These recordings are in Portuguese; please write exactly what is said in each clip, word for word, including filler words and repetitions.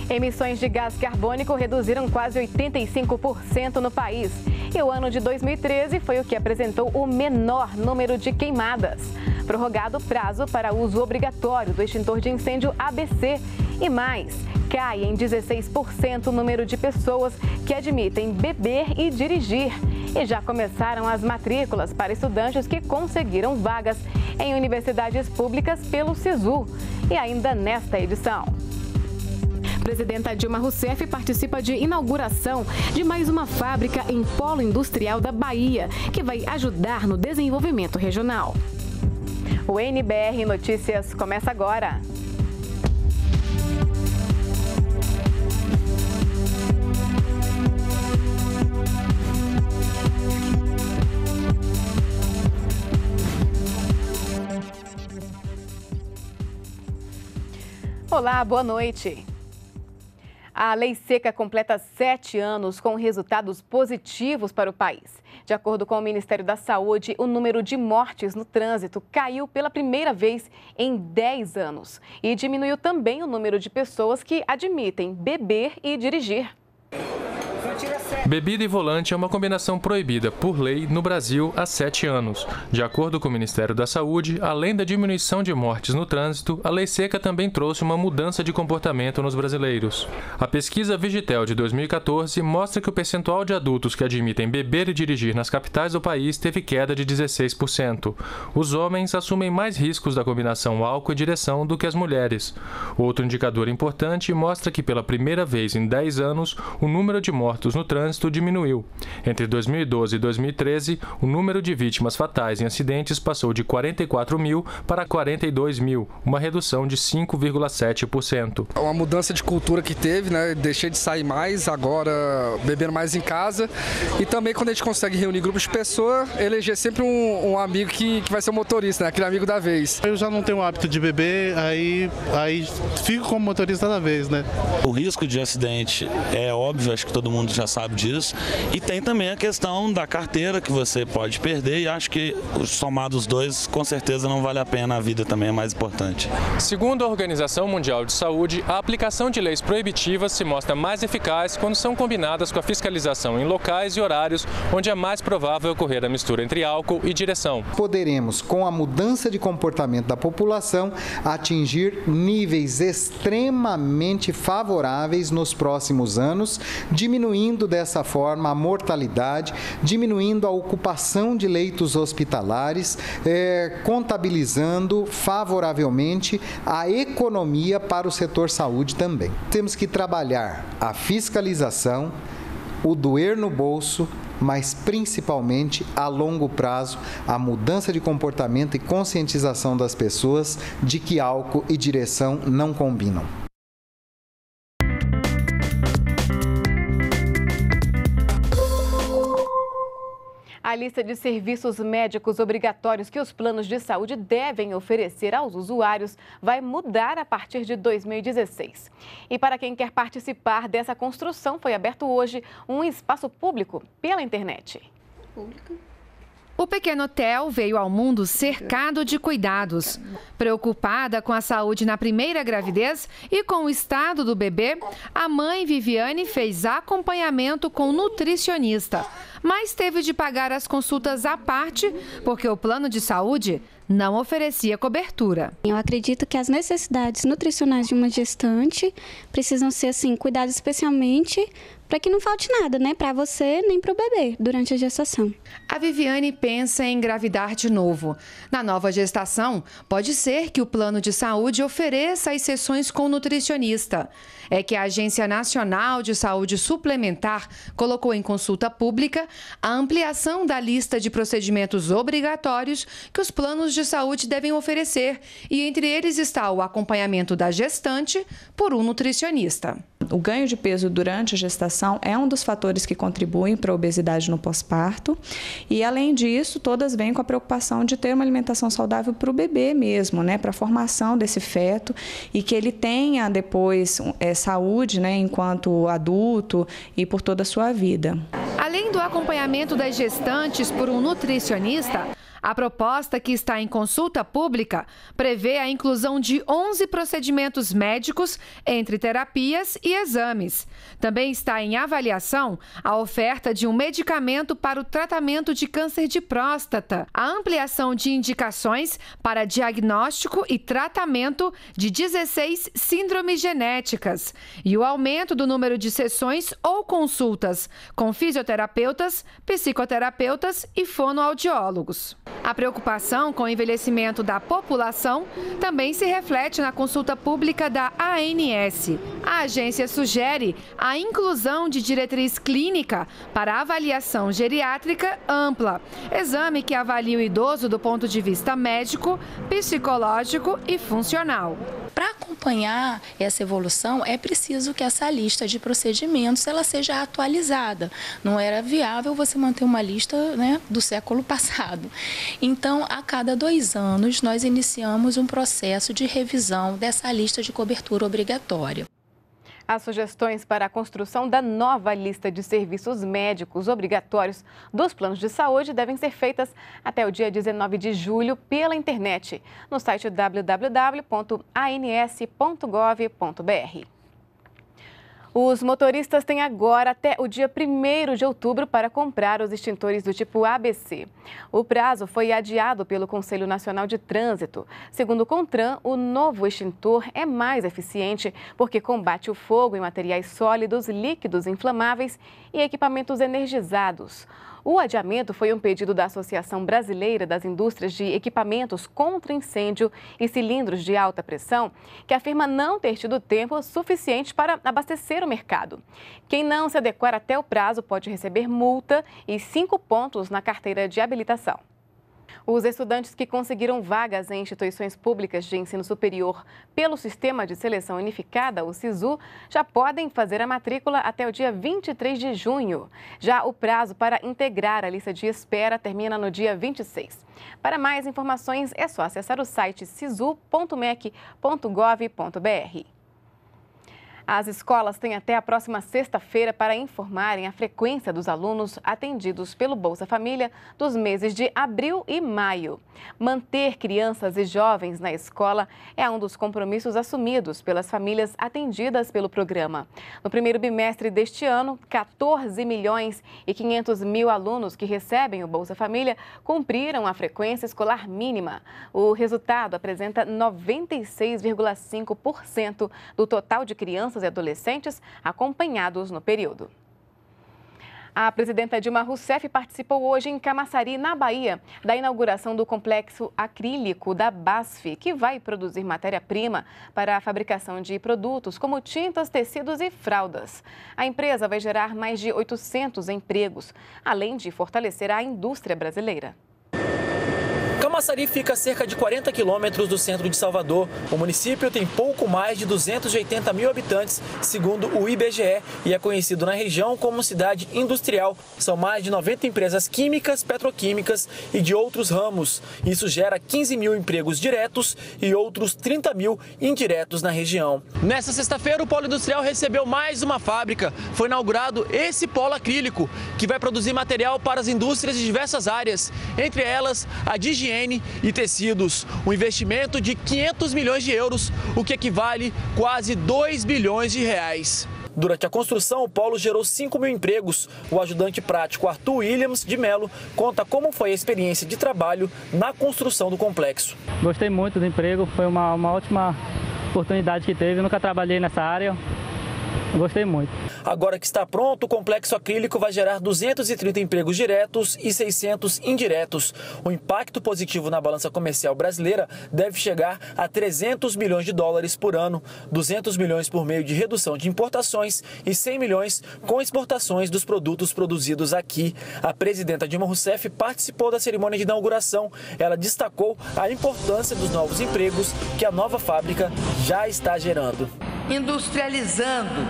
Emissões de gás carbônico reduziram quase oitenta e cinco por cento no país. E o ano de dois mil e treze foi o que apresentou o menor número de queimadas. Prorrogado o prazo para uso obrigatório do extintor de incêndio A B C. E mais, cai em dezesseis por cento o número de pessoas que admitem beber e dirigir. E já começaram as matrículas para estudantes que conseguiram vagas em universidades públicas pelo SISU. E ainda nesta edição, Presidenta Dilma Rousseff participa de inauguração de mais uma fábrica em polo industrial da Bahia, que vai ajudar no desenvolvimento regional. O N B R Notícias começa agora. Olá, boa noite. A Lei Seca completa sete anos com resultados positivos para o país. De acordo com o Ministério da Saúde, o número de mortes no trânsito caiu pela primeira vez em dez anos. E diminuiu também o número de pessoas que admitem beber e dirigir. Bebida e volante é uma combinação proibida por lei no Brasil há sete anos. De acordo com o Ministério da Saúde, além da diminuição de mortes no trânsito, a Lei Seca também trouxe uma mudança de comportamento nos brasileiros. A pesquisa Vigitel de dois mil e quatorze mostra que o percentual de adultos que admitem beber e dirigir nas capitais do país teve queda de dezesseis por cento. Os homens assumem mais riscos da combinação álcool e direção do que as mulheres. Outro indicador importante mostra que pela primeira vez em dez anos, o número de mortos no trânsito diminuiu. Entre dois mil e doze e dois mil e treze, o número de vítimas fatais em acidentes passou de quarenta e quatro mil para quarenta e dois mil, uma redução de cinco vírgula sete por cento. É uma mudança de cultura que teve, né? Deixei de sair mais, agora beber mais em casa. E também quando a gente consegue reunir grupos de pessoas, eleger sempre um, um amigo que, que vai ser o motorista, né? Aquele amigo da vez. Eu já não tenho o hábito de beber, aí, aí fico como motorista da vez, né? O risco de acidente é óbvio, acho que todo mundo já sabe disso. E tem também a questão da carteira que você pode perder e acho que somados os dois, com certeza não vale a pena, a vida também é mais importante. Segundo a Organização Mundial de Saúde, a aplicação de leis proibitivas se mostra mais eficaz quando são combinadas com a fiscalização em locais e horários onde é mais provável ocorrer a mistura entre álcool e direção. Poderemos, com a mudança de comportamento da população, atingir níveis extremamente favoráveis nos próximos anos, diminuindo dessa forma a mortalidade, diminuindo a ocupação de leitos hospitalares, é, contabilizando favoravelmente a economia para o setor saúde também. Temos que trabalhar a fiscalização, o doer no bolso, mas principalmente a longo prazo a mudança de comportamento e conscientização das pessoas de que álcool e direção não combinam. A lista de serviços médicos obrigatórios que os planos de saúde devem oferecer aos usuários vai mudar a partir de dois mil e dezesseis. E para quem quer participar dessa construção, foi aberto hoje um espaço público pela internet. Público. O pequeno Theo veio ao mundo cercado de cuidados. Preocupada com a saúde na primeira gravidez e com o estado do bebê, a mãe Viviane fez acompanhamento com nutricionista, mas teve de pagar as consultas à parte porque o plano de saúde não oferecia cobertura. Eu acredito que as necessidades nutricionais de uma gestante precisam ser assim, cuidadas especialmente para que não falte nada, né, para você nem para o bebê durante a gestação. A Viviane pensa em engravidar de novo. Na nova gestação, pode ser que o plano de saúde ofereça as sessões com nutricionista. É que a Agência Nacional de Saúde Suplementar colocou em consulta pública a ampliação da lista de procedimentos obrigatórios que os planos de saúde devem oferecer, e entre eles está o acompanhamento da gestante por um nutricionista. O ganho de peso durante a gestação é um dos fatores que contribuem para a obesidade no pós-parto. E, além disso, todas vêm com a preocupação de ter uma alimentação saudável para o bebê mesmo, né? Para a formação desse feto e que ele tenha depois é, saúde, né? Enquanto adulto e por toda a sua vida. Além do acompanhamento das gestantes por um nutricionista, A proposta, que está em consulta pública, prevê a inclusão de onze procedimentos médicos entre terapias e exames. Também está em avaliação a oferta de um medicamento para o tratamento de câncer de próstata, a ampliação de indicações para diagnóstico e tratamento de dezesseis síndromes genéticas e o aumento do número de sessões ou consultas com fisioterapeutas, psicoterapeutas e fonoaudiólogos. A preocupação com o envelhecimento da população também se reflete na consulta pública da A N S. A agência sugere a inclusão de diretriz clínica para avaliação geriátrica ampla, exame que avalia o idoso do ponto de vista médico, psicológico e funcional. Para acompanhar essa evolução, é preciso que essa lista de procedimentos ela seja atualizada. Não era viável você manter uma lista, né, do século passado. Então, a cada dois anos, nós iniciamos um processo de revisão dessa lista de cobertura obrigatória. As sugestões para a construção da nova lista de serviços médicos obrigatórios dos planos de saúde devem ser feitas até o dia dezenove de julho pela internet, no site w w w ponto a n s ponto gov ponto b r. Os motoristas têm agora até o dia primeiro de outubro para comprar os extintores do tipo A B C. O prazo foi adiado pelo Conselho Nacional de Trânsito. Segundo o CONTRAN, o novo extintor é mais eficiente porque combate o fogo em materiais sólidos, líquidos inflamáveis e equipamentos energizados. O adiamento foi um pedido da Associação Brasileira das Indústrias de Equipamentos contra Incêndio e Cilindros de Alta Pressão, que afirma não ter tido tempo suficiente para abastecer o mercado. Quem não se adequar até o prazo pode receber multa e cinco pontos na carteira de habilitação. Os estudantes que conseguiram vagas em instituições públicas de ensino superior pelo Sistema de Seleção Unificada, o SISU, já podem fazer a matrícula até o dia vinte e três de junho. Já o prazo para integrar a lista de espera termina no dia vinte e seis. Para mais informações, é só acessar o site sisu ponto mec ponto gov ponto b r. As escolas têm até a próxima sexta-feira para informarem a frequência dos alunos atendidos pelo Bolsa Família dos meses de abril e maio. Manter crianças e jovens na escola é um dos compromissos assumidos pelas famílias atendidas pelo programa. No primeiro bimestre deste ano, quatorze milhões e quinhentos mil alunos que recebem o Bolsa Família cumpriram a frequência escolar mínima. O resultado apresenta noventa e seis vírgula cinco por cento do total de crianças e adolescentes acompanhados no período. A presidenta Dilma Rousseff participou hoje em Camaçari, na Bahia, da inauguração do complexo acrílico da BASF, que vai produzir matéria-prima para a fabricação de produtos como tintas, tecidos e fraldas. A empresa vai gerar mais de oitocentos empregos, além de fortalecer a indústria brasileira. Camaçari fica a cerca de quarenta quilômetros do centro de Salvador. O município tem pouco mais de duzentos e oitenta mil habitantes, segundo o I B G E, e é conhecido na região como cidade industrial. São mais de noventa empresas químicas, petroquímicas e de outros ramos. Isso gera quinze mil empregos diretos e outros trinta mil indiretos na região. Nesta sexta-feira, o polo industrial recebeu mais uma fábrica. Foi inaugurado esse polo acrílico, que vai produzir material para as indústrias de diversas áreas, entre elas a de higiene e tecidos. Um investimento de quinhentos milhões de euros, o que equivale quase dois bilhões de reais. Durante a construção, o polo gerou cinco mil empregos. O ajudante prático Arthur Williams de Melo conta como foi a experiência de trabalho na construção do complexo. Gostei muito do emprego, foi uma, uma ótima oportunidade que teve. Eu nunca trabalhei nessa área. Gostei muito. Agora que está pronto, o complexo acrílico vai gerar duzentos e trinta empregos diretos e seiscentos indiretos. O impacto positivo na balança comercial brasileira deve chegar a trezentos milhões de dólares por ano, duzentos milhões por meio de redução de importações e cem milhões com exportações dos produtos produzidos aqui. A presidenta Dilma Rousseff participou da cerimônia de inauguração. Ela destacou a importância dos novos empregos que a nova fábrica já está gerando. Industrializando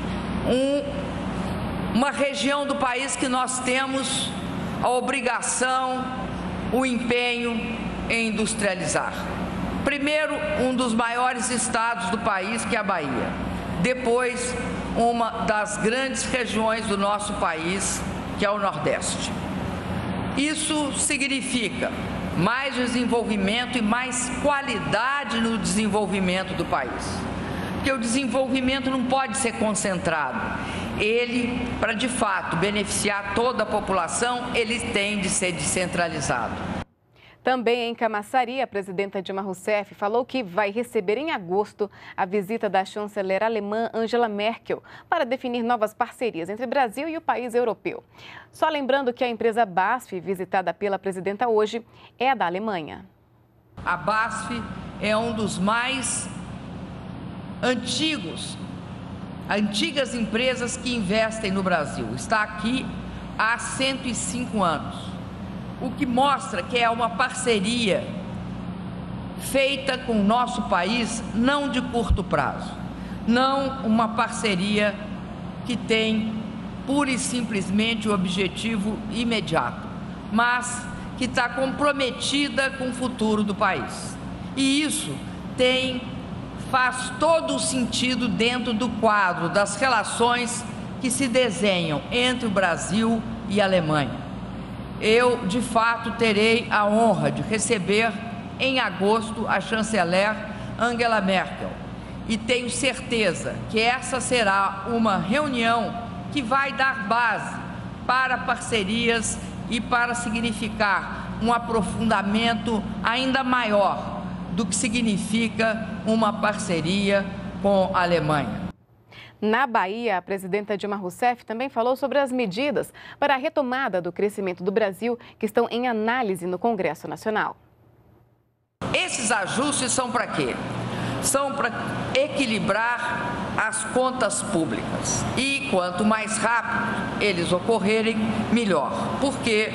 um, uma região do país que nós temos a obrigação, o empenho em industrializar. Primeiro, um dos maiores estados do país, que é a Bahia. Depois, uma das grandes regiões do nosso país, que é o Nordeste. Isso significa mais desenvolvimento e mais qualidade no desenvolvimento do país. Porque o desenvolvimento não pode ser concentrado. Ele, para de fato beneficiar toda a população, ele tem de ser descentralizado. Também em Camaçari, a presidenta Dilma Rousseff falou que vai receber em agosto a visita da chanceler alemã Angela Merkel para definir novas parcerias entre Brasil e o país europeu. Só lembrando que a empresa B A S F, visitada pela presidenta hoje, é da Alemanha. A B A S F é um dos mais antigos, antigas empresas que investem no Brasil. Está aqui há cento e cinco anos. O que mostra que é uma parceria feita com o nosso país, não de curto prazo, não uma parceria que tem pura e simplesmente o objetivo imediato, mas que está comprometida com o futuro do país. E isso tem, faz todo o sentido dentro do quadro das relações que se desenham entre o Brasil e a Alemanha. Eu, de fato, terei a honra de receber em agosto a chanceler Angela Merkel e tenho certeza que essa será uma reunião que vai dar base para parcerias e para significar um aprofundamento ainda maior do que significa uma parceria com a Alemanha. Na Bahia, a presidenta Dilma Rousseff também falou sobre as medidas para a retomada do crescimento do Brasil que estão em análise no Congresso Nacional. Esses ajustes são para quê? São para equilibrar as contas públicas. E quanto mais rápido eles ocorrerem, melhor. Porque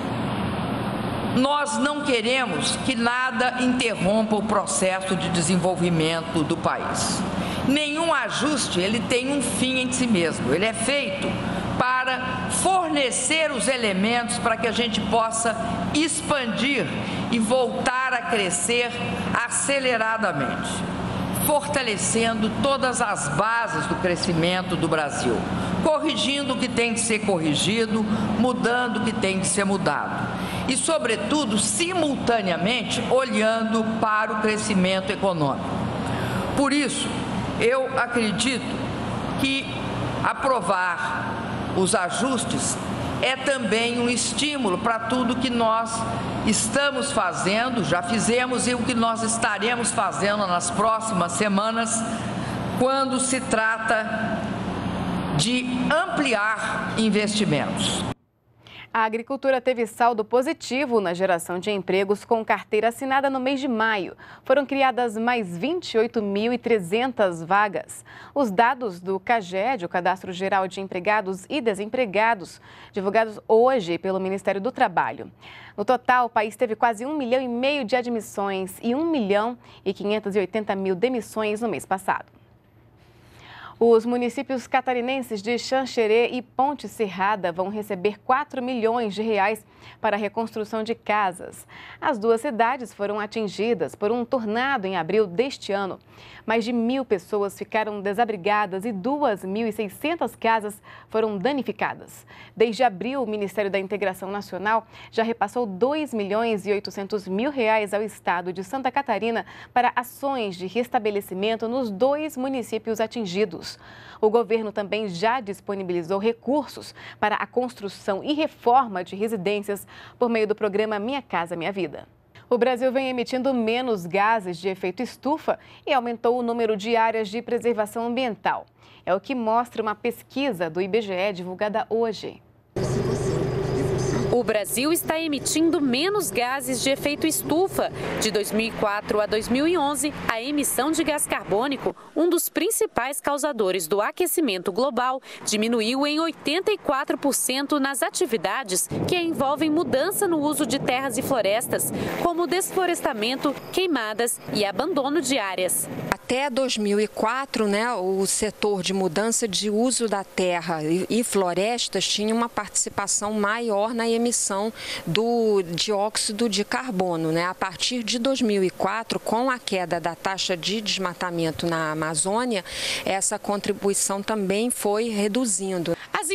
nós não queremos que nada interrompa o processo de desenvolvimento do país. Nenhum ajuste ele tem um fim em si mesmo. Ele é feito para fornecer os elementos para que a gente possa expandir e voltar a crescer aceleradamente, fortalecendo todas as bases do crescimento do Brasil, corrigindo o que tem que ser corrigido, mudando o que tem que ser mudado. E, sobretudo, simultaneamente, olhando para o crescimento econômico. Por isso, eu acredito que aprovar os ajustes é também um estímulo para tudo que nós estamos fazendo, já fizemos e o que nós estaremos fazendo nas próximas semanas, quando se trata de ampliar investimentos. A agricultura teve saldo positivo na geração de empregos com carteira assinada no mês de maio. Foram criadas mais vinte e oito mil e trezentas vagas. Os dados do CAGED, o Cadastro Geral de Empregados e Desempregados, divulgados hoje pelo Ministério do Trabalho. No total, o país teve quase um milhão e meio de admissões e um milhão e quinhentas e oitenta mil demissões no mês passado. Os municípios catarinenses de Xanxerê e Ponte Serrada vão receber quatro milhões de reais para a reconstrução de casas. As duas cidades foram atingidas por um tornado em abril deste ano. Mais de mil pessoas ficaram desabrigadas e duas mil e seiscentas casas foram danificadas. Desde abril, o Ministério da Integração Nacional já repassou dois milhões e oitocentos mil reais ao estado de Santa Catarina para ações de restabelecimento nos dois municípios atingidos. O governo também já disponibilizou recursos para a construção e reforma de residências por meio do programa Minha Casa Minha Vida. O Brasil vem emitindo menos gases de efeito estufa e aumentou o número de áreas de preservação ambiental. É o que mostra uma pesquisa do I B G E divulgada hoje. O Brasil está emitindo menos gases de efeito estufa. De dois mil e quatro a dois mil e onze, a emissão de gás carbônico, um dos principais causadores do aquecimento global, diminuiu em oitenta e quatro por cento nas atividades que envolvem mudança no uso de terras e florestas, como desflorestamento, queimadas e abandono de áreas. Até dois mil e quatro, né, o setor de mudança de uso da terra e florestas tinha uma participação maior na emissão do dióxido de carbono, né? A partir de dois mil e quatro, com a queda da taxa de desmatamento na Amazônia, essa contribuição também foi reduzindo. As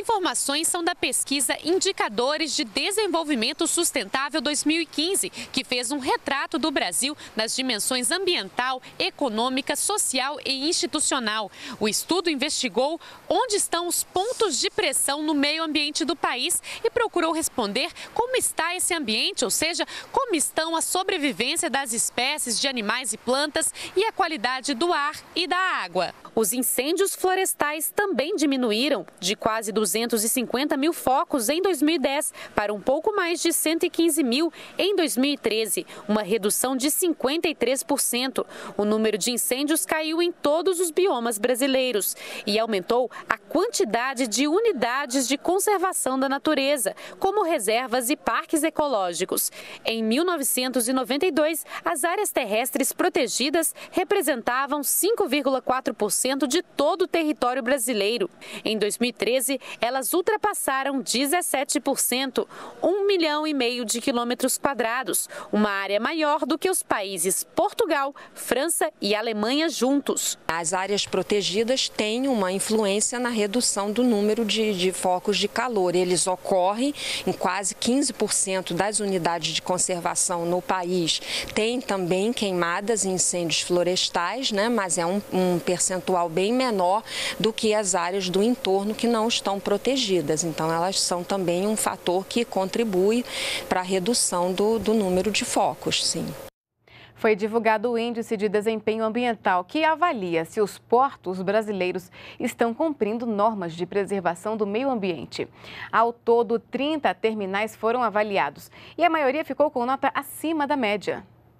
informações são da pesquisa Indicadores de Desenvolvimento Sustentável dois mil e quinze, que fez um retrato do Brasil nas dimensões ambiental, econômica, social e institucional. O estudo investigou onde estão os pontos de pressão no meio ambiente do país e procurou responder como está esse ambiente, ou seja, como estão a sobrevivência das espécies de animais e plantas e a qualidade do ar e da água. Os incêndios florestais também diminuíram de quase duzentos e cinquenta mil focos em dois mil e dez para um pouco mais de cento e quinze mil em dois mil e treze, uma redução de cinquenta e três por cento. O número de incêndios caiu em todos os biomas brasileiros e aumentou a quantidade de unidades de conservação da natureza, como reservas e parques ecológicos. Em mil novecentos e noventa e dois, as áreas terrestres protegidas representavam cinco vírgula quatro por cento de todo o território brasileiro. Em dois mil e treze, elas ultrapassaram dezessete por cento, um milhão e meio de quilômetros quadrados, uma área maior do que os países Portugal, França e Alemanha juntos. As áreas protegidas têm uma influência na redução do número de, de focos de calor. Eles ocorrem em quase quinze por cento das unidades de conservação no país. Tem também queimadas e incêndios florestais, né? Mas é um, um percentual bem menor do que as áreas do entorno que não estão protegidas. Então, elas são também um fator que contribui para a redução do, do número de focos, sim. Foi divulgado o Índice de Desempenho Ambiental, que avalia se os portos brasileiros estão cumprindo normas de preservação do meio ambiente. Ao todo, trinta terminais foram avaliados e a maioria ficou com nota acima da média.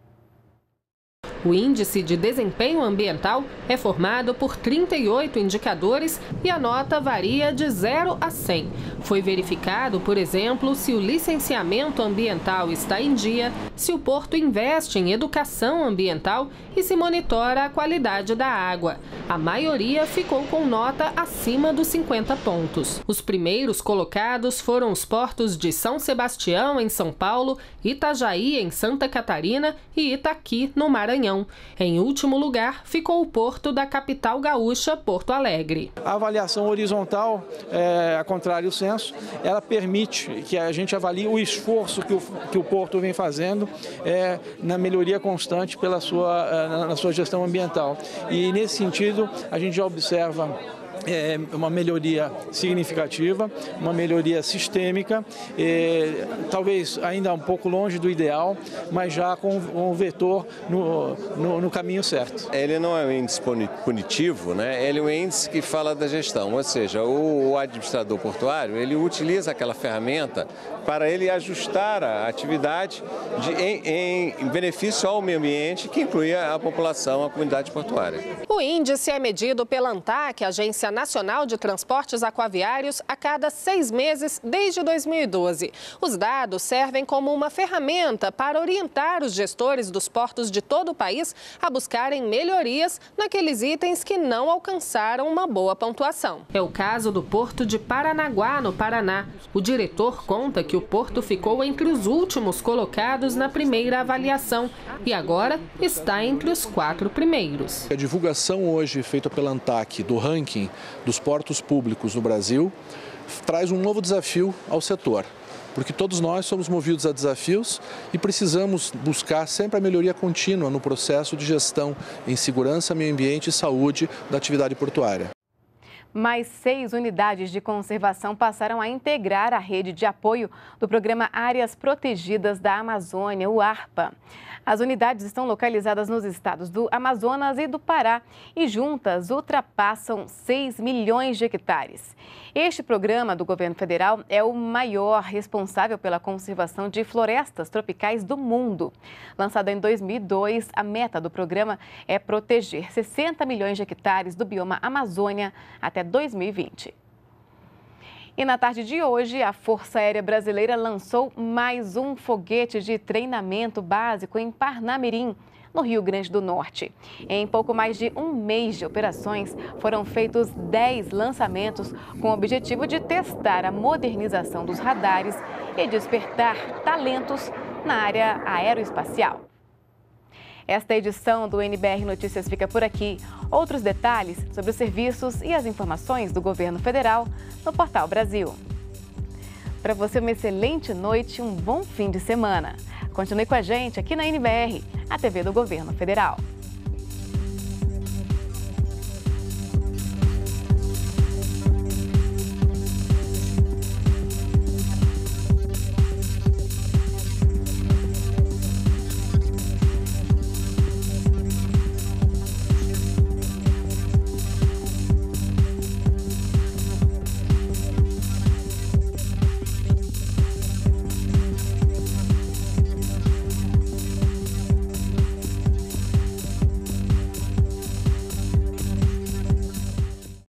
O Índice de Desempenho Ambiental é formado por trinta e oito indicadores e a nota varia de zero a cem. Foi verificado, por exemplo, se o licenciamento ambiental está em dia, se o porto investe em educação ambiental e se monitora a qualidade da água. A maioria ficou com nota acima dos cinquenta pontos. Os primeiros colocados foram os portos de São Sebastião, em São Paulo, Itajaí, em Santa Catarina e Itaqui, no Maranhão. Em último lugar, ficou o porto da capital gaúcha, Porto Alegre. A avaliação horizontal, é, a contrário do censo, ela permite que a gente avalie o esforço que o, que o porto vem fazendo é, na melhoria constante pela sua, na sua gestão ambiental. E, nesse sentido, a gente já observa É uma melhoria significativa, uma melhoria sistêmica, é, talvez ainda um pouco longe do ideal, mas já com um vetor no, no, no caminho certo. Ele não é um índice punitivo, né? Ele é um índice que fala da gestão, ou seja, o, o administrador portuário ele utiliza aquela ferramenta para ele ajustar a atividade de, em, em benefício ao meio ambiente, que inclui a população, a comunidade portuária. O índice é medido pela ANTAQ, Agência Nacional de Transportes Aquaviários, a cada seis meses desde dois mil e doze. Os dados servem como uma ferramenta para orientar os gestores dos portos de todo o país a buscarem melhorias naqueles itens que não alcançaram uma boa pontuação. É o caso do Porto de Paranaguá, no Paraná. O diretor conta que o porto ficou entre os últimos colocados na primeira avaliação e agora está entre os quatro primeiros. A divulgação hoje feita pela ANTAQ do ranking dos portos públicos no Brasil traz um novo desafio ao setor, porque todos nós somos movidos a desafios e precisamos buscar sempre a melhoria contínua no processo de gestão em segurança, meio ambiente e saúde da atividade portuária. Mais seis unidades de conservação passaram a integrar a rede de apoio do programa Áreas Protegidas da Amazônia, o ARPA. As unidades estão localizadas nos estados do Amazonas e do Pará e juntas ultrapassam seis milhões de hectares. Este programa do governo federal é o maior responsável pela conservação de florestas tropicais do mundo. Lançado em dois mil e dois, a meta do programa é proteger sessenta milhões de hectares do bioma Amazônia até dois mil e vinte. E na tarde de hoje, a Força Aérea Brasileira lançou mais um foguete de treinamento básico em Parnamirim, no Rio Grande do Norte. Em pouco mais de um mês de operações, foram feitos dez lançamentos com o objetivo de testar a modernização dos radares e despertar talentos na área aeroespacial. Esta edição do N B R Notícias fica por aqui. Outros detalhes sobre os serviços e as informações do governo federal no Portal Brasil. Para você, uma excelente noite e um bom fim de semana. Continue com a gente aqui na N B R, a T V do Governo Federal.